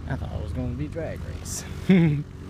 I thought it was going to be drag race.